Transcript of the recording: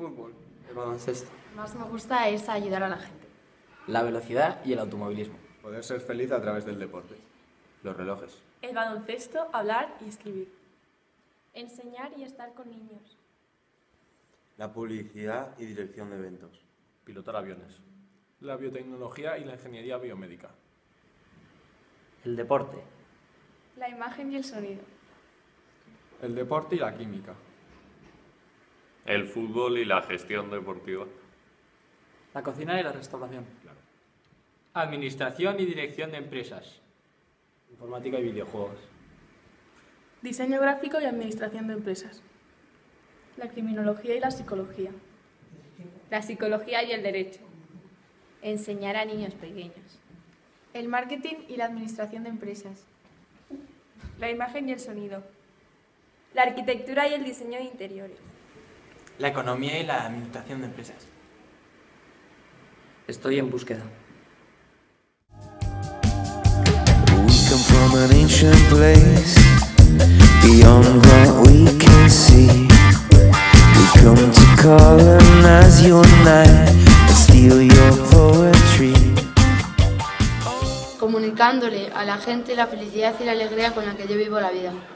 fútbol. El baloncesto. Más me gusta es ayudar a la gente. La velocidad y el automovilismo. Poder ser feliz a través del deporte. Los relojes. El baloncesto, hablar y escribir. Enseñar y estar con niños. La publicidad y dirección de eventos. Pilotar aviones. La biotecnología y la ingeniería biomédica. El deporte. La imagen y el sonido. El deporte y la química. El fútbol y la gestión deportiva. La cocina y la restauración. Administración y dirección de empresas. Informática y videojuegos. Diseño gráfico y administración de empresas. La criminología y la psicología. La psicología y el derecho. Enseñar a niños pequeños. El marketing y la administración de empresas. La imagen y el sonido. La arquitectura y el diseño de interiores. La economía y la administración de empresas. Estoy en búsqueda. We come from an ancient place, beyond what we can see. We come to colonize your night and steal your poetry. Comunicándole a la gente la felicidad y la alegría con la que yo vivo la vida.